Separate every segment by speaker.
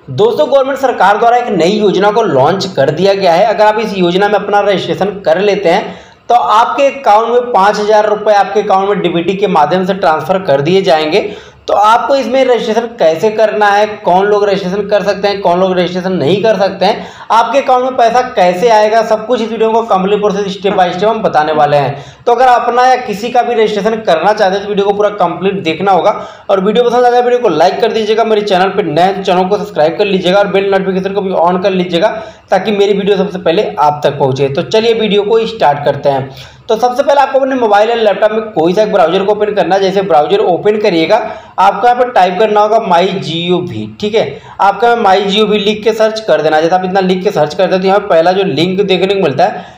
Speaker 1: दोस्तों गवर्नमेंट सरकार द्वारा एक नई योजना को लॉन्च कर दिया गया है। अगर आप इस योजना में अपना रजिस्ट्रेशन कर लेते हैं तो आपके अकाउंट में 5,000 रुपये आपके अकाउंट में डीबीटी के माध्यम से ट्रांसफर कर दिए जाएंगे। तो आपको इसमें रजिस्ट्रेशन कैसे करना है, कौन लोग रजिस्ट्रेशन कर सकते हैं, कौन लोग रजिस्ट्रेशन नहीं कर सकते हैं, आपके अकाउंट में पैसा कैसे आएगा, सब कुछ इस वीडियो को complete process step by step हम बताने वाले हैं। तो अगर अपना या किसी का भी रजिस्ट्रेशन करना चाहते हैं तो वीडियो को पूरा कंप्लीट देखना होगा। और वीडियो पसंद आ जाए वीडियो को लाइक कर दीजिएगा, मेरे चैनल पर नए चैनल को सब्सक्राइब कर लीजिएगा और बेल नोटिफिकेशन को भी ऑन कर लीजिएगा ताकि मेरी वीडियो सबसे पहले आप तक पहुंचे। तो चलिए वीडियो को स्टार्ट करते हैं। तो सबसे पहले आपको अपने मोबाइल या लैपटॉप में कोई सा एक ब्राउजर को ओपन करना है। जैसे ब्राउजर ओपन करिएगा आपको यहाँ पर टाइप करना होगा MyGov, ठीक है। आपका MyGov लिख के सर्च कर देना। जैसे आप इतना लिख के सर्च करते हैं तो यहाँ पर पहला जो लिंक देखने को मिलता है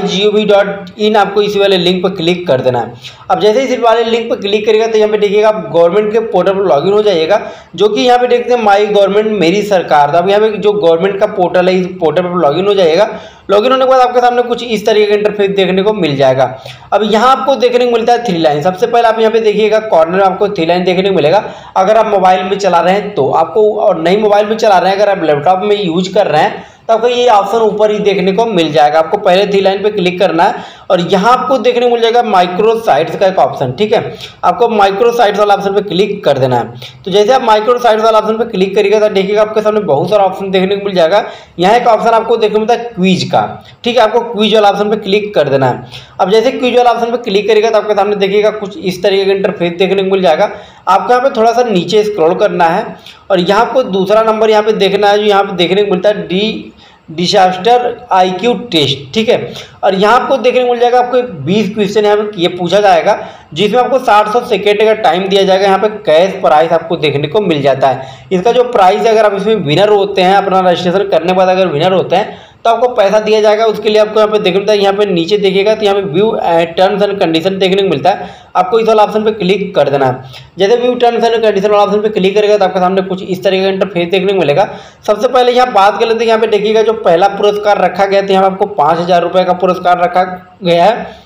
Speaker 1: mygov.in, आपको इसी वाले लिंक पर क्लिक कर देना है। अब जैसे इस वाले लिंक पर क्लिक करिएगा तो यहाँ पे देखिएगा आप गवर्नमेंट के पोर्टल पर लॉगिन हो जाइएगा, जो कि यहाँ पे देखते हैं माई गवर्नमेंट मेरी सरकार। तो अब यहाँ पे जो गवर्नमेंट का पोर्टल है इस पोर्टल पर लॉगिन हो जाइएगा। लॉगिन होने के बाद आपके सामने कुछ इस तरीके का इंटरफेस देखने को मिल जाएगा। अब यहाँ आपको देखने को मिलता है 3 लाइन। सबसे पहले आप यहाँ पे देखिएगा कॉर्नर में आपको 3 लाइन देखने को मिलेगा। अगर आप मोबाइल में चला रहे हैं तो आपको, और नई मोबाइल में चला रहे हैं, अगर आप लैपटॉप में यूज कर रहे हैं तो आपको ये ऑप्शन ऊपर ही देखने को मिल जाएगा। आपको पहले 3 लाइन पे क्लिक करना है और यहाँ आपको देखने को मिल जाएगा माइक्रो साइट्स का एक ऑप्शन, ठीक है। आपको माइक्रो साइट्स वाला ऑप्शन पे क्लिक कर देना है। तो जैसे आप माइक्रो साइट्स वाला ऑप्शन पे क्लिक करिएगा तो देखिएगा आपके सामने बहुत सारा ऑप्शन देखने को मिल जाएगा। यहाँ एक ऑप्शन आपको देखने को मिलता है क्विज का, ठीक है। आपको क्विज वाला ऑप्शन पे क्लिक कर देना है। अब जैसे क्विज वाला ऑप्शन पे क्लिक करिएगा तो आपके सामने देखिएगा कुछ इस तरीके का इंटरफेस देखने को मिल जाएगा। आपको यहाँ पे थोड़ा सा नीचे स्क्रॉल करना है और यहाँ आपको दूसरा नंबर यहाँ पे देखना है, जो यहाँ पे देखने को मिलता है डिजास्टर IQ टेस्ट, ठीक है। और यहाँ आपको देखने को मिल जाएगा आपको 20 क्वेश्चन यहाँ पे ये पूछा जाएगा, जिसमें आपको 60 सेकेंड का टाइम दिया जाएगा। यहाँ पे कैश प्राइस आपको देखने को मिल जाता है। इसका जो प्राइस है, अगर आप इसमें विनर होते हैं, अपना रजिस्ट्रेशन करने के बाद अगर विनर होते हैं तो आपको पैसा दिया जाएगा। उसके लिए आपको यहाँ पे देखने मिलता है, यहाँ पे नीचे देखिएगा तो यहाँ पे व्यू टर्म्स एंड कंडीशन देखने को मिलता है। आपको इस वाला ऑप्शन पे क्लिक कर देना है। जैसे व्यू टर्म्स एंड कंडीशन वाला ऑप्शन पे क्लिक करेगा तो आपके सामने कुछ इस तरीके का इंटरफेस देखने को मिलेगा। सबसे पहले यहाँ बात कर लेते हैं। यहाँ पे देखिएगा जो पहला पुरस्कार रखा गया था, यहाँ आपको 5,000 रुपये का पुरस्कार रखा गया है।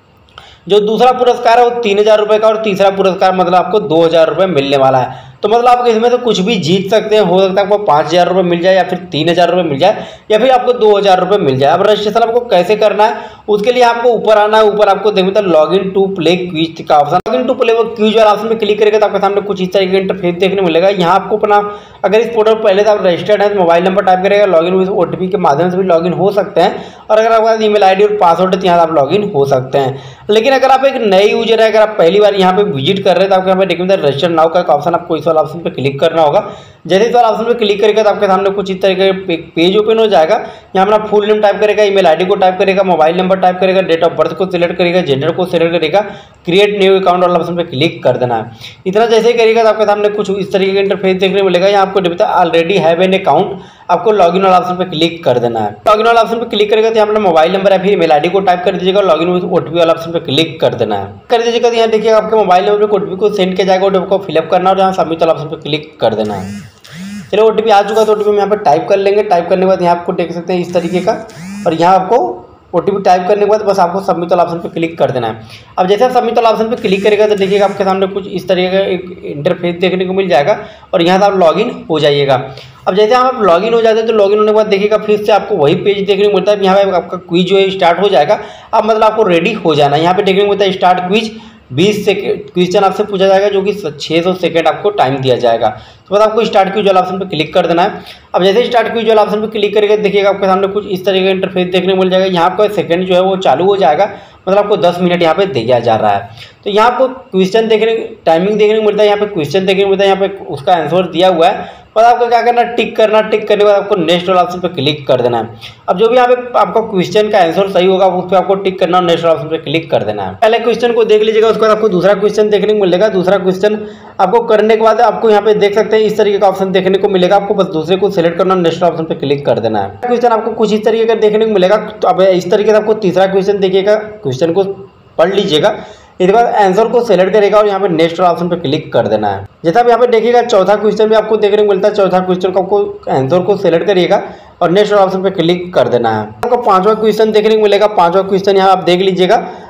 Speaker 1: जो दूसरा पुरस्कार है वो 3,000 रुपये का और तीसरा पुरस्कार मतलब आपको 2,000 रुपये मिलने वाला है। तो मतलब आप इसमें से कुछ भी जीत सकते हैं। हो सकता है आपको 5,000 रुपये मिल जाए या फिर 3,000 रुपये मिल जाए या फिर आपको 2,000 रुपये मिल जाए। अब रजिस्ट्रेशन आपको कैसे करना है उसके लिए आपको ऊपर आना है। ऊपर आपको देखना है लॉगिन टू प्ले क्विज का option. Login to play quiz वाला ऑप्शन में क्लिक करेगा तो आपके सामने कुछ इस तरीके का इंटरफेस देखने मिलेगा। यहाँ आपको अपना, अगर इस पोर्टल पहले से आप रजिस्टर्ड है तो मोबाइल नंबर टाइप करेगा, लॉगिन विद OTP के माध्यम से भी लॉगिन हो सकते हैं। और अगर आपके पास ईमेल ID और पासवर्ड है तो यहाँ आप लॉगिन हो सकते हैं। लेकिन अगर आप एक नए यूजर है, अगर आप पहली बार यहाँ पे विजिट कर रहे हैं तो आपको यहाँ पे देखना है रजिस्टर नाउ का ऑप्शन, आपको इस वाला ऑप्शन पे क्लिक करना होगा। जैसे इस वाला ऑप्शन पे क्लिक करेगा तो आपके सामने कुछ इस तरीके का पेज ओपन हो जाएगा। यहाँ अपना फुल नेम टाइप करेगा, ईमेल ID को टाइप करेगा, मोबाइल नंबर टाइप करेगा, डेट ऑफ बर्थ को सिलेक्ट करेगा, जेंडर को सिलेक्ट करेगा, क्रिएट न्यू अकाउंट वाला ऑप्शन पे क्लिक कर देना है। इतना जैसे ही करेगा तो आपके सामने कुछ इस तरीके का इंटरफेस देखने को मिलेगा। यहाँ आपको दिखता है ऑलरेडी हैव एन अकाउंट, आपको लॉगिन वाला ऑप्शन पे क्लिक कर देना है। लॉगिन वाला ऑप्शन पे क्लिक करेगा तो यहाँ अपना मोबाइल नंबर या फिर ईमेल ID को टाइप कर दीजिएगा, लॉगिन विद OTP वाला ऑप्शन पे क्लिक कर देना है। कर दीजिएगा तो यहाँ देखिएगा आपके मोबाइल नंबर पे OTP को सेंड किया जाएगा। OTP को फिलअप करना और यहाँ सबमिट वाला ऑप्शन पे क्लिक कर देना है। चलिए OTP आ चुका है तो OTP हम यहाँ पे टाइप कर लेंगे। टाइप करने के बाद यहाँ आपको देख सकते हैं इस तरीके का, और यहाँ आपको OTP टाइप करने के बाद बस आपको सबमिट वाला ऑप्शन पे क्लिक कर देना है। अब जैसे आप सबमिट वाला ऑप्शन पे क्लिक करेगा तो देखिएगा आपके सामने कुछ इस तरीके का एक इंटरफेस देखने को मिल जाएगा और यहाँ से आप लॉगिन हो जाइएगा। अब जैसे आप लॉगिन हो जाते हैं तो लॉगिन होने के बाद देखिएगा फिर से आपको वही पेज देखने को मिलता है। यहाँ पे आपका क्विज जो है स्टार्ट हो जाएगा। अब मतलब आपको रेडी हो जाना है। यहाँ पे देखने को मिलता है स्टार्ट क्विज, 20 सेकेंड क्वेश्चन आपसे पूछा जाएगा, जो कि 600 सेकेंड आपको टाइम दिया जाएगा। तो बस आपको स्टार्ट क्विज वाला ऑप्शन पे क्लिक कर देना है। अब जैसे स्टार्ट क्विज वाला ऑप्शन पे क्लिक करेगा देखिएगा आपके सामने कुछ इस तरीके का इंटरफेस देखने को मिल जाएगा। यहाँ आपका सेकंड जो है वो चालू हो जाएगा, मतलब आपको 10 मिनट यहाँ पे दिया जा रहा है। तो यहाँ आपको क्वेश्चन देखने, टाइमिंग देखने को मिलता है। यहाँ पे क्वेश्चन देखने को मिलता है, यहाँ पे उसका आंसर दिया हुआ है। बस आपको क्या करना है, टिक करना। टिक करने के बाद आपको नेक्स्ट वाला ऑप्शन पे क्लिक कर देना है। अब जो भी यहाँ पे आपका क्वेश्चन का आंसर सही होगा उस पर आपको टिक करना और नेक्स्ट वाला ऑप्शन पे क्लिक कर देना है। पहले क्वेश्चन को देख लीजिएगा, उसके बाद आपको दूसरा क्वेश्चन देखने को मिलेगा। दूसरा क्वेश्चन आपको करने के बाद आपको यहाँ पे देख सकते हैं इस तरीके का ऑप्शन देखने को मिलेगा। आपको बस दूसरे को सिलेक्ट करना और नेक्स्ट ऑप्शन पे क्लिक कर देना है। क्वेश्चन आपको कुछ इस तरीके का देखने को मिलेगा। तो अब इस तरीके से आपको तीसरा क्वेश्चन देखिएगा, क्वेश्चन को पढ़ लीजिएगा। इसके बाद आंसर को सेलेक्ट करेगा और यहाँ पे नेक्स्ट ऑप्शन पे क्लिक कर देना है। जैसा आप यहाँ पे देखिएगा चौथा क्वेश्चन भी आपको देखने को मिलता है। चौथा क्वेश्चन को आपको आंसर को सेलेक्ट करिएगा और नेक्स्ट ऑप्शन पे क्लिक कर देना है। आपको पांचवा क्वेश्चन देखने को मिलेगा। पांचवा क्वेश्चन यहाँ आप देख लीजिएगा।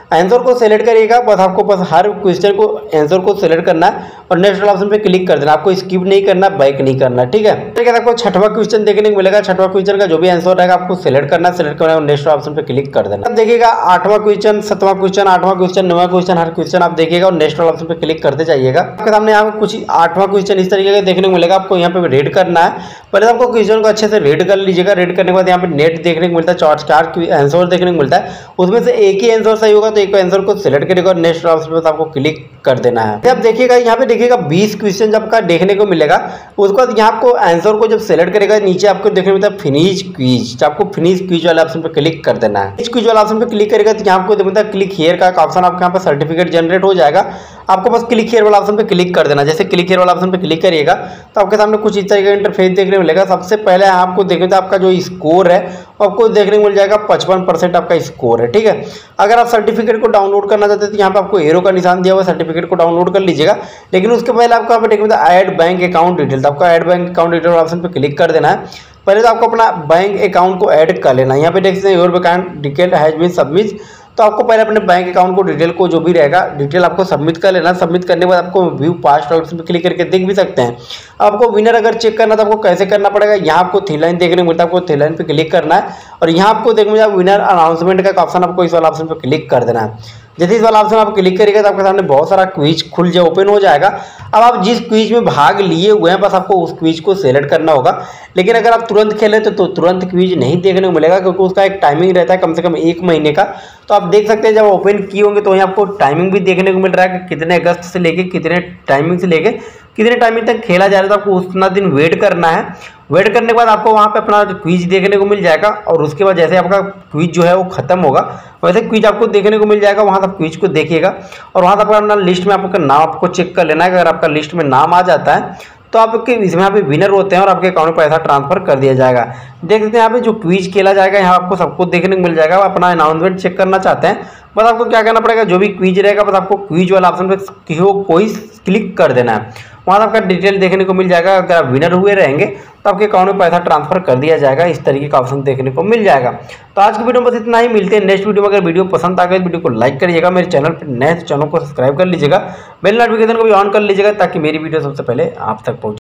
Speaker 1: आंसर को सेलेक्ट करिएगा। बस आपको बस हर क्वेश्चन को आंसर को सेलेक्ट करना है और नेक्स्ट वाला ऑप्शन पे क्लिक कर देना। आपको स्किप नहीं करना, बैक नहीं करना, ठीक है। ठीक है, आपको छठवां क्वेश्चन देखने को मिलेगा। छठवां क्वेश्चन का जो भी आंसर रहेगा आपको सेलेक्ट करना और नेक्स्ट ऑप्शन पे क्लिक कर देना। अब देखिएगा आठवां क्वेश्चन, सातवां क्वेश्चन, आठवां क्वेश्चन, नौवां क्वेश्चन, हर क्वेश्चन आप देखिएगा और नेक्स्ट वाला ऑप्शन पे क्लिक करते जाइएगा। आपके सामने यहाँ पे कुछ आठवां क्वेश्चन इस तरीके का देखने को मिलेगा। आपको यहाँ पे रेड करना है। पहले आपको क्वेश्चन को अच्छे से रेड कर लीजिएगा। रेड करने के बाद यहाँ पे नेट देखने को मिलता है, चार आंसर देखने को मिलता है। उसमें से एक ही आंसर सही होगा तो एक आंसर को सिलेक्ट करेगा और नेक्स्ट ऑप्शन पे आपको क्लिक कर देना है। अब देखिएगा यहाँ पे देखिएगा 20 क्वेश्चन जब का देखने को मिलेगा। उसके बाद यहाँ आपको आंसर को जब सेलेक्ट करेगा नीचे आपको देखने को मिलता है फिनिश क्विज। आपको फिनिश क्विज वाले ऑप्शन पे क्लिक कर देना है। इस क्विज वाला ऑप्शन पे क्लिक करेगा तो यहाँ आपको मिलता है क्लिक हियर का ऑप्शन, आपके यहाँ पर सर्टिफिकेट जनरेट हो जाएगा। आपको बस क्लिक हियर वाला ऑप्शन पे क्लिक कर देना। जैसे क्लिक हियर वाला ऑप्शन पे क्लिक करिएगा तो आपके सामने कुछ इस तरीके का इंटरफेस देखने को मिलेगा। सबसे पहले आपको देखने तो आपका जो स्कोर है आपको देखने को मिल जाएगा 55% आपका स्कोर है, ठीक है। अगर आप सर्टिफिकेट को डाउनलोड करना चाहते हैं तो यहाँ पे आपको एरो का निशान दिया हुआ है, सर्टिफिकेट को डाउनलोड कर लीजिएगा। लेकिन उसके पहले आपको यहाँ पे देखने ऐड बैंक अकाउंट डिटेल, आपका add bank account detail option पे क्लिक कर देना है। पहले तो आपको अपना बैंक अकाउंट को ऐड कर लेना है। यहाँ पे देख सकते हैं your account detail has been submit. तो आपको पहले अपने बैंक अकाउंट को डिटेल को जो भी रहेगा डिटेल आपको सबमिट कर लेना। सबमिट करने के बाद आपको व्यू पास्ट ऑप्शन पे क्लिक करके देख भी सकते हैं। आपको विनर अगर चेक करना तो आपको कैसे करना पड़ेगा, यहाँ आपको थ्री लाइन देखने को मिलता है, आपको थ्री लाइन पे क्लिक करना है और यहाँ आपको देखने को मिलेगा विनर अनाउंसमेंट का ऑप्शन, आपको इस वाला ऑप्शन पे क्लिक कर देना है। जैसे इस वाला ऑप्शन आप क्लिक करिएगा तो आपके सामने बहुत सारा क्विज खुल जाए, ओपन हो जाएगा। अब आप जिस क्विज में भाग लिए हुए हैं बस आपको उस क्विज को सेलेक्ट करना होगा। लेकिन अगर आप तुरंत खेलें तो तुरंत क्विज नहीं देखने को मिलेगा, क्योंकि उसका एक टाइमिंग रहता है कम से कम 1 महीने का। तो आप देख सकते हैं जब ओपन किए होंगे तो वहीं आपको टाइमिंग भी देखने को मिल रहा है कि कितने अगस्त से लेके कितने टाइमिंग से लेके कितने टाइमिंग तक खेला जा रहा है। तो आपको उतना दिन वेट करना है। वेट करने के बाद आपको वहाँ पे अपना क्विज देखने को मिल जाएगा और उसके बाद जैसे आपका क्विज जो है वो खत्म होगा वैसे क्विज आपको देखने को मिल जाएगा। वहाँ से आप क्विज को देखिएगा और वहाँ से अपना लिस्ट में आपका नाम आपको चेक कर लेना है। अगर आपका लिस्ट में नाम आ जाता है तो आपके इसमें यहाँ पे विनर होते हैं और आपके अकाउंट में पैसा ट्रांसफर कर दिया जाएगा। देख सकते हैं यहाँ पे जो क्विज खेला जाएगा यहाँ आपको सबको देखने को मिल जाएगा। अपना अनाउंसमेंट चेक करना चाहते हैं बस आपको क्या करना पड़ेगा, जो भी क्विज रहेगा बस आपको क्विज वाला ऑप्शन पे कोई क्लिक कर देना है। वहाँ आपका डिटेल देखने को मिल जाएगा। अगर आप विनर हुए रहेंगे तो आपके अकाउंट में पैसा ट्रांसफर कर दिया जाएगा। इस तरीके का ऑप्शन देखने को मिल जाएगा। तो आज की वीडियो में बस इतना ही। मिलते हैं नेक्स्ट वीडियो में। अगर वीडियो पसंद आ गई वीडियो को लाइक करिएगा, मेरे चैनल पर नए चैनल को सब्सक्राइब कर लीजिएगा, बेल नोटिफिकेशन को भी ऑन कर लीजिएगा ताकि मेरी वीडियो सबसे पहले आप तक पहुँचे।